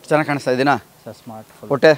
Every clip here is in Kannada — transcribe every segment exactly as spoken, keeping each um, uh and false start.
ಚೆನ್ನಾಗಿ ಕಾಣಿಸ್ತಾ ಇದ್ದೀನಾ ಸರ್? ಸ್ಮಾರ್ಟ್ ಫುಲ್ ಹೊಟ್ಟೆ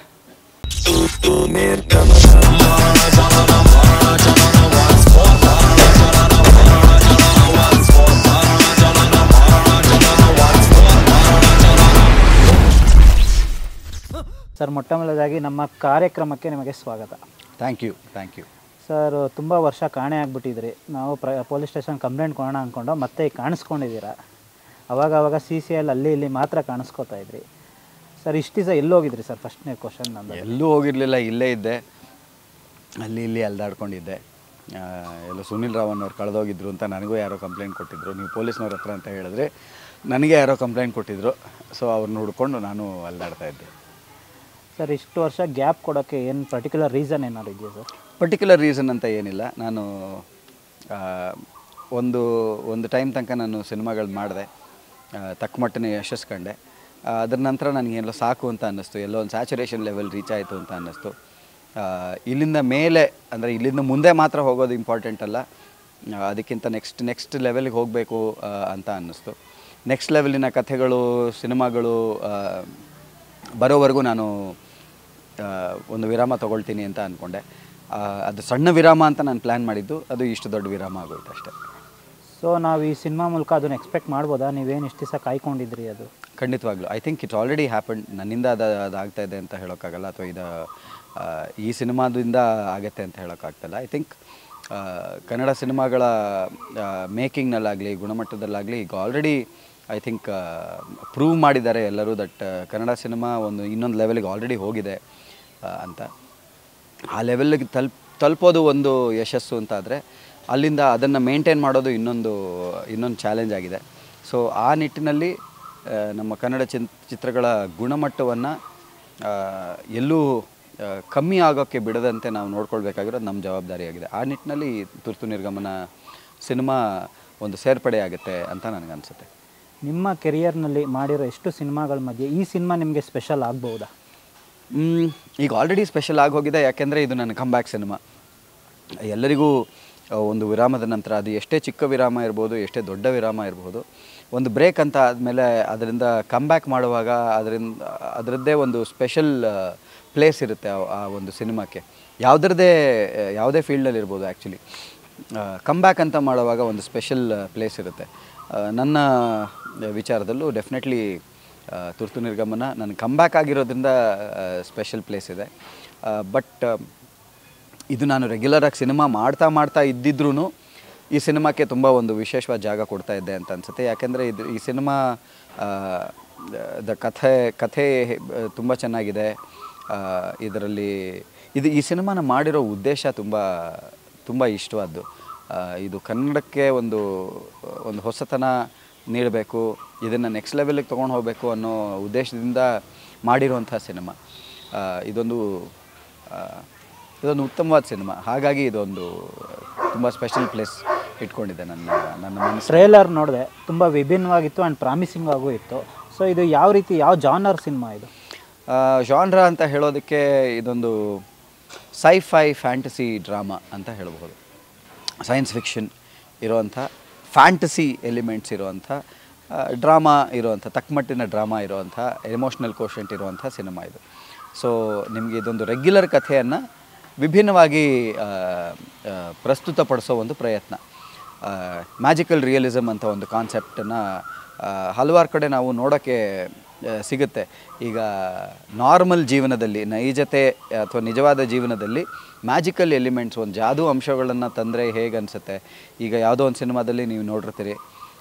ಸರ್, ಮೊಟ್ಟ ಮೊದಲದಾಗಿ ನಮ್ಮ ಕಾರ್ಯಕ್ರಮಕ್ಕೆ ನಿಮಗೆ ಸ್ವಾಗತ. Thank you thank you sir, ತುಂಬ ವರ್ಷ ಕಾಣೆ ಆಗಿಬಿಟ್ಟಿದ್ರಿ. ನಾವು ಪ್ರ ಪೊಲೀಸ್ ಸ್ಟೇಷನ್ ಕಂಪ್ಲೇಂಟ್ ಕೊಡೋಣ ಅಂದ್ಕೊಂಡು ಮತ್ತೆ ಈಗ ಕಾಣಿಸ್ಕೊಂಡಿದ್ದೀರಾ. ಅವಾಗ ಅವಾಗ ಸಿ ಸಿ ಎಲ್ ಅಲ್ಲಿ ಇಲ್ಲಿ ಮಾತ್ರ ಕಾಣಿಸ್ಕೋತಾ ಇದ್ರಿ. ಸರ್, ಇಷ್ಟು ದಿವಸ ಎಲ್ಲಿ ಹೋಗಿದ್ರಿ ಸರ್? ಫಸ್ಟ್ನೇ ಕ್ವಶನ್ ನಂದು. ಎಲ್ಲೂ ಹೋಗಿರಲಿಲ್ಲ, ಇಲ್ಲೇ ಇದ್ದೆ, ಅಲ್ಲಿ ಇಲ್ಲಿ ಅಲ್ದಾಡ್ಕೊಂಡಿದ್ದೆ. ಎಲ್ಲೋ ಸುನಿಲ್ ರಾವಣ್ಣವ್ರು ಕಳೆದೋಗಿದ್ರು ಅಂತ ನನಗೂ ಯಾರೋ ಕಂಪ್ಲೇಂಟ್ ಕೊಟ್ಟಿದ್ರು. ನೀವು ಪೊಲೀಸ್ನವ್ರ ಹತ್ರ ಅಂತ ಹೇಳಿದ್ರೆ ನನಗೆ ಯಾರೋ ಕಂಪ್ಲೇಂಟ್ ಕೊಟ್ಟಿದ್ರು. ಸೊ ಅವ್ರನ್ನ ಹುಡ್ಕೊಂಡು ನಾನು ಅಲ್ದಾಡ್ತಾ ಇದ್ದೆ. ಸರ್, ಇಷ್ಟು ವರ್ಷ ಗ್ಯಾಪ್ ಕೊಡೋಕ್ಕೆ ಏನು ಪರ್ಟಿಕ್ಯುಲರ್ ರೀಸನ್ ಏನಾದ್ರು ಇದೆಯಾ ಸರ್? ಪರ್ಟಿಕ್ಯುಲರ್ ರೀಸನ್ ಅಂತ ಏನಿಲ್ಲ. ನಾನು ಒಂದು ಒಂದು ಟೈಮ್ ತನಕ ನಾನು ಸಿನಿಮಾಗಳು ಮಾಡಿದೆ, ತಕ್ಕ ಮಟ್ಟಿನ ಯಶಸ್ಸು ಕಂಡೆ. ಅದರ ನಂತರ ನನಗೇನೋ ಸಾಕು ಅಂತ ಅನ್ನಿಸ್ತು, ಎಲ್ಲೋ ಒಂದು ಸ್ಯಾಚುರೇಷನ್ ಲೆವೆಲ್ ರೀಚ್ ಆಯಿತು ಅಂತ ಅನ್ನಿಸ್ತು. ಇಲ್ಲಿಂದ ಮೇಲೆ ಅಂದರೆ ಇಲ್ಲಿಂದ ಮುಂದೆ ಮಾತ್ರ ಹೋಗೋದು ಇಂಪಾರ್ಟೆಂಟ್ ಅಲ್ಲ, ಅದಕ್ಕಿಂತ ನೆಕ್ಸ್ಟ್ ನೆಕ್ಸ್ಟ್ ಲೆವೆಲ್ಗೆ ಹೋಗಬೇಕು ಅಂತ ಅನ್ನಿಸ್ತು. ನೆಕ್ಸ್ಟ್ ಲೆವೆಲಿನ ಕಥೆಗಳು, ಸಿನಿಮಾಗಳು ಬರೋವರೆಗೂ ನಾನು ಒಂದು ವಿರಾಮ ತೊಗೊಳ್ತೀನಿ ಅಂತ ಅಂದ್ಕೊಂಡೆ. ಅದು ಸಣ್ಣ ವಿರಾಮ ಅಂತ ನಾನು ಪ್ಲ್ಯಾನ್ ಮಾಡಿದ್ದು, ಅದು ಇಷ್ಟು ದೊಡ್ಡ ವಿರಾಮ ಆಗೋಯ್ತು ಅಷ್ಟೇ. ಸೊ ನಾವು ಈ ಸಿನಿಮಾ ಮೂಲಕ ಅದನ್ನು ಎಕ್ಸ್ಪೆಕ್ಟ್ ಮಾಡ್ಬೋದಾ? ನೀವೇನು ಇಷ್ಟು ದಿವಸ ಕಾಯ್ಕೊಂಡಿದ್ರಿ? ಅದು ಖಂಡಿತವಾಗ್ಲೂ I think it's already happen. ನನ್ನಿಂದ ಅದು ಅದಾಗ್ತಾ ಇದೆ ಅಂತ ಹೇಳೋಕ್ಕಾಗಲ್ಲ, ಅಥವಾ ಇದು ಈ ಸಿನಿಮಾದಿಂದ ಆಗುತ್ತೆ ಅಂತ ಹೇಳೋಕ್ಕಾಗ್ತಲ್ಲ. ಐ ಥಿಂಕ್ ಕನ್ನಡ ಸಿನಿಮಾಗಳ ಮೇಕಿಂಗ್ನಲ್ಲಾಗಲಿ ಗುಣಮಟ್ಟದಲ್ಲಾಗಲಿ ಈಗ ಆಲ್ರೆಡಿ ಐ ಥಿಂಕ್ ಪ್ರೂವ್ ಮಾಡಿದ್ದಾರೆ ಎಲ್ಲರೂ ದಟ್ ಕನ್ನಡ ಸಿನಿಮಾ ಒಂದು ಇನ್ನೊಂದು ಲೆವೆಲ್ಗೆ ಆಲ್ರೆಡಿ ಹೋಗಿದೆ ಅಂತ. ಆ ಲೆವೆಲ್ಗೆ ತಲುಪ್ ತಲುಪೋದು ಒಂದು ಯಶಸ್ಸು ಅಂತಾದರೆ, ಅಲ್ಲಿಂದ ಅದನ್ನು ಮೇಂಟೈನ್ ಮಾಡೋದು ಇನ್ನೊಂದು ಇನ್ನೊಂದು ಚಾಲೆಂಜ್ ಆಗಿದೆ. ಸೊ ಆ ನಿಟ್ಟಿನಲ್ಲಿ ನಮ್ಮ ಕನ್ನಡ ಚಿನ್ ಚಿತ್ರಗಳ ಗುಣಮಟ್ಟವನ್ನು ಎಲ್ಲೂ ಕಮ್ಮಿ ಆಗೋಕ್ಕೆ ಬಿಡದಂತೆ ನಾವು ನೋಡ್ಕೊಳ್ಬೇಕಾಗಿರೋದು ನಮ್ಮ ಜವಾಬ್ದಾರಿಯಾಗಿದೆ. ಆ ನಿಟ್ಟಿನಲ್ಲಿ ತುರ್ತು ನಿರ್ಗಮನ ಸಿನಿಮಾ ಒಂದು ಸೇರ್ಪಡೆ ಆಗುತ್ತೆ ಅಂತ ನನಗನ್ಸುತ್ತೆ. ನಿಮ್ಮ ಕೆರಿಯರ್ನಲ್ಲಿ ಮಾಡಿರೋ ಎಷ್ಟು ಸಿನಿಮಾಗಳ ಮಧ್ಯೆ ಈ ಸಿನಿಮಾ ನಿಮಗೆ ಸ್ಪೆಷಲ್ ಆಗ್ಬೋದಾ? ಈಗ ಆಲ್ರೆಡಿ ಸ್ಪೆಷಲ್ ಆಗೋಗಿದೆ, ಯಾಕೆಂದರೆ ಇದು ನನ್ನ ಕಮ್ ಬ್ಯಾಕ್ ಸಿನಿಮಾ. ಎಲ್ಲರಿಗೂ ಒಂದು ವಿರಾಮದ ನಂತರ, ಅದು ಎಷ್ಟೇ ಚಿಕ್ಕ ವಿರಾಮ ಇರ್ಬೋದು, ಎಷ್ಟೇ ದೊಡ್ಡ ವಿರಾಮ ಇರ್ಬೋದು, ಒಂದು ಬ್ರೇಕ್ ಅಂತ ಆದಮೇಲೆ ಅದರಿಂದ ಕಮ್ ಬ್ಯಾಕ್ ಮಾಡುವಾಗ ಅದರಿಂದ ಅದರದ್ದೇ ಒಂದು ಸ್ಪೆಷಲ್ ಪ್ಲೇಸ್ ಇರುತ್ತೆ ಆ ಒಂದು ಸಿನಿಮಾಕ್ಕೆ. ಯಾವುದ್ರದ್ದೇ ಯಾವುದೇ ಫೀಲ್ಡಲ್ಲಿ ಇರ್ಬೋದು. ಆ್ಯಕ್ಚುಲಿ ಕಮ್ ಬ್ಯಾಕ್ ಅಂತ ಮಾಡುವಾಗ ಒಂದು ಸ್ಪೆಷಲ್ ಪ್ಲೇಸ್ ಇರುತ್ತೆ. ನನ್ನ ವಿಚಾರದಲ್ಲೂ ಡೆಫಿನೆಟ್ಲಿ ತುರ್ತು ನಿರ್ಗಮನ ನನ್ನ ಕಮ್ ಬ್ಯಾಕ್ ಆಗಿರೋದ್ರಿಂದ ಸ್ಪೆಷಲ್ ಪ್ಲೇಸ್ ಇದೆ. ಬಟ್ ಇದು ನಾನು ರೆಗ್ಯುಲರಾಗಿ ಸಿನಿಮಾ ಮಾಡ್ತಾ ಮಾಡ್ತಾ ಇದ್ದಿದ್ರೂ ಈ ಸಿನಿಮಾಕ್ಕೆ ತುಂಬ ಒಂದು ವಿಶೇಷವಾದ ಜಾಗ ಕೊಡ್ತಾ ಇದ್ದೆ ಅಂತ ಅನಿಸುತ್ತೆ. ಯಾಕೆಂದರೆ ಇದು ಈ ಸಿನಿಮಾ ದ ಕಥೆ ಕಥೆ ತುಂಬ ಚೆನ್ನಾಗಿದೆ. ಇದರಲ್ಲಿ ಇದು ಈ ಸಿನಿಮಾನ ಮಾಡಿರೋ ಉದ್ದೇಶ ತುಂಬ ತುಂಬ ಇಷ್ಟವಾದ್ದು. ಇದು ಕನ್ನಡಕ್ಕೆ ಒಂದು ಒಂದು ಹೊಸತನ ನೀಡಬೇಕು, ಇದನ್ನು ನೆಕ್ಸ್ಟ್ ಲೆವೆಲಿಗೆ ತೊಗೊಂಡು ಹೋಗಬೇಕು ಅನ್ನೋ ಉದ್ದೇಶದಿಂದ ಮಾಡಿರುವಂಥ ಸಿನಿಮಾ. ಇದೊಂದು ಇದೊಂದು ಉತ್ತಮವಾದ ಸಿನಿಮಾ. ಹಾಗಾಗಿ ಇದೊಂದು ತುಂಬ ಸ್ಪೆಷಲ್ ಪ್ಲೇಸ್ ಇಟ್ಕೊಂಡಿದೆ ನನ್ನ ನನ್ನ ಮನಸ್ಸು. ಟ್ರೇಲರ್ ನೋಡಿದೆ, ತುಂಬ ವಿಭಿನ್ನವಾಗಿತ್ತು ಆ್ಯಂಡ್ ಪ್ರಾಮಿಸಿಂಗ್ ಆಗೂ ಇತ್ತು. ಸೊ ಇದು ಯಾವ ರೀತಿ, ಯಾವ ಜಾನರ್ ಸಿನಿಮಾ ಇದು? ಜಾನ್ರಾ ಅಂತ ಹೇಳೋದಕ್ಕೆ ಇದೊಂದು ಸೈ-ಫೈ ಫ್ಯಾಂಟಸಿ ಡ್ರಾಮಾ ಅಂತ ಹೇಳ್ಬೋದು. ಸೈನ್ಸ್ ಫಿಕ್ಷನ್ ಇರೋವಂಥ, ಫ್ಯಾಂಟಸಿ ಎಲಿಮೆಂಟ್ಸ್ ಇರೋವಂಥ ಡ್ರಾಮಾ ಇರೋವಂಥ, ತಕ್ಕಮಟ್ಟಿನ ಡ್ರಾಮಾ ಇರೋವಂಥ, ಎಮೋಷ್ನಲ್ ಕೋಶೆಂಟ್ ಇರುವಂಥ ಸಿನಿಮಾ ಇದು. ಸೊ ನಿಮಗೆ ಇದೊಂದು ರೆಗ್ಯುಲರ್ ಕಥೆಯನ್ನು ವಿಭಿನ್ನವಾಗಿ ಪ್ರಸ್ತುತಪಡಿಸೋ ಒಂದು ಪ್ರಯತ್ನ. ಮ್ಯಾಜಿಕಲ್ ರಿಯಲಿಸಮ್ ಅಂತ ಒಂದು ಕಾನ್ಸೆಪ್ಟನ್ನು ಹಲವಾರು ಕಡೆ ನಾವು ನೋಡೋಕ್ಕೆ ಸಿಗುತ್ತೆ. ಈಗ ನಾರ್ಮಲ್ ಜೀವನದಲ್ಲಿ, ನೈಜತೆ ಅಥವಾ ನಿಜವಾದ ಜೀವನದಲ್ಲಿ ಮ್ಯಾಜಿಕಲ್ ಎಲಿಮೆಂಟ್ಸ್, ಒಂದು ಜಾದೂ ಅಂಶಗಳನ್ನು ತಂದರೆ ಹೇಗೆ ಅನಿಸುತ್ತೆ. ಈಗ ಯಾವುದೋ ಒಂದು ಸಿನಿಮಾದಲ್ಲಿ ನೀವು ನೋಡಿರ್ತೀರಿ,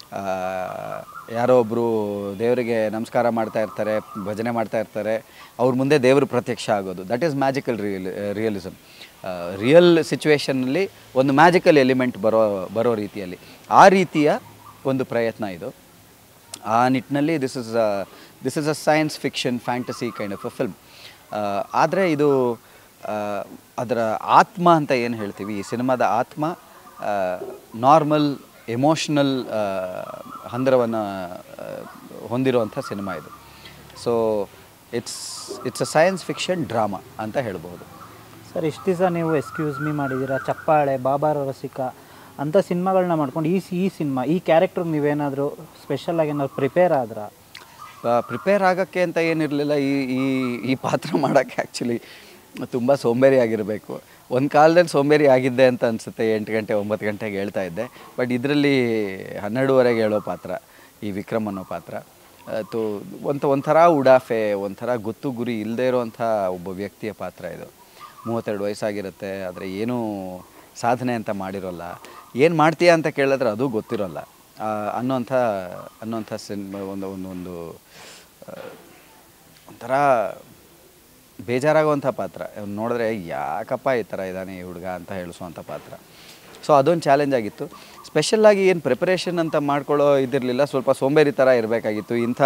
ಯಾರೋ ಒಬ್ಬರು ದೇವರಿಗೆ ನಮಸ್ಕಾರ ಮಾಡ್ತಾ ಇರ್ತಾರೆ, ಭಜನೆ ಮಾಡ್ತಾ ಇರ್ತಾರೆ, ಅವ್ರ ಮುಂದೆ ದೇವರು ಪ್ರತ್ಯಕ್ಷ ಆಗೋದು. That is magical real realism real ಸಿಚುವೇಷನ್ನಲ್ಲಿ ಒಂದು ಮ್ಯಾಜಿಕಲ್ ಎಲಿಮೆಂಟ್ ಬರೋ ಬರೋ ರೀತಿಯಲ್ಲಿ ಆ ರೀತಿಯ ಒಂದು ಪ್ರಯತ್ನ ಇದು. ಆ ನಿಟ್ಟಿನಲ್ಲಿ this is this is a science fiction fantasy kind of a film. ಆದರೆ ಇದು ಅದರ ಆತ್ಮ ಅಂತ ಏನು ಹೇಳ್ತೀವಿ, ಈ ಸಿನಿಮಾದ ಆತ್ಮ ನಾರ್ಮಲ್ ಎಮೋಷ್ನಲ್ ಹಂದರವನ್ನು ಹೊಂದಿರುವಂಥ ಸಿನಿಮಾ ಇದು. So it's it's a science fiction drama ಅಂತ ಹೇಳ್ಬೋದು. ಸರ್, ಇಷ್ಟು ದಿವಸ ನೀವು ಎಕ್ಸ್ಕ್ಯೂಸ್ ಮೀ ಮಾಡಿದ್ದೀರಾ, ಚಪ್ಪಾಳೆ, ಬಾಬಾರ ರಸಿಕ ಅಂಥ ಸಿನಿಮಾಗಳನ್ನ ಮಾಡ್ಕೊಂಡು ಈ ಈ ಸಿನಿಮಾ ಈ ಕ್ಯಾರೆಕ್ಟ್ರಿಗೆ ನೀವೇನಾದರೂ ಸ್ಪೆಷಲಾಗಿ ಏನಾದ್ರು ಪ್ರಿಪೇರ್ ಆದ್ರೆ? ಪ್ರಿಪೇರ್ ಆಗೋಕ್ಕೆ ಅಂತ ಏನಿರಲಿಲ್ಲ. ಈ ಈ ಈ ಪಾತ್ರ ಮಾಡೋಕ್ಕೆ ಆ್ಯಕ್ಚುಲಿ ತುಂಬ ಸೋಂಬೇರಿ ಆಗಿರಬೇಕು. ಒಂದು ಕಾಲದಲ್ಲಿ ಸೋಂಬೇರಿ ಆಗಿದ್ದೆ ಅಂತ ಅನಿಸುತ್ತೆ. ಎಂಟು ಗಂಟೆ ಒಂಬತ್ತು ಗಂಟೆಗೆ ಹೇಳ್ತಾ ಇದ್ದೆ. ಬಟ್ ಇದರಲ್ಲಿ ಹನ್ನೆರಡುವರೆಗೆ ಹೇಳೋ ಪಾತ್ರ, ಈ ವಿಕ್ರಮ್ ಅನ್ನೋ ಪಾತ್ರ ತು ಒಂಥ ಒಂಥರ ಉಡಾಫೆ, ಒಂಥರ ಗೊತ್ತು ಗುರಿ ಇಲ್ಲದೇ ಇರೋವಂಥ ಒಬ್ಬ ವ್ಯಕ್ತಿಯ ಪಾತ್ರ ಇದು. ಮೂವತ್ತೆರಡು ವಯಸ್ಸಾಗಿರುತ್ತೆ, ಆದರೆ ಏನೂ ಸಾಧನೆ ಅಂತ ಮಾಡಿರೋಲ್ಲ. ಏನು ಮಾಡ್ತೀಯಾ ಅಂತ ಕೇಳಿದ್ರೆ ಅದು ಗೊತ್ತಿರೋಲ್ಲ ಅನ್ನೋಂಥ ಅನ್ನೋಂಥ ಸಿನಿಮಾ. ಒಂದು ಒಂದು ಒಂದು ಒಂಥರ ಬೇಜಾರಾಗುವಂಥ ಪಾತ್ರ. ಅವ್ನು ನೋಡಿದ್ರೆ ಯಾಕಪ್ಪ ಈ ಥರ ಇದ್ದಾನೆ ಈ ಹುಡುಗ ಅಂತ ಹೇಳಿಸುವಂಥ ಪಾತ್ರ. ಸೊ ಅದೊಂದು ಚಾಲೆಂಜ್ ಆಗಿತ್ತು. ಸ್ಪೆಷಲ್ಲಾಗಿ ಏನು ಪ್ರಿಪರೇಷನ್ ಅಂತ ಮಾಡ್ಕೊಳ್ಳೋ ಇದಿರಲಿಲ್ಲ. ಸ್ವಲ್ಪ ಸೋಂಬೇರಿ ಥರ ಇರಬೇಕಾಗಿತ್ತು. ಇಂಥ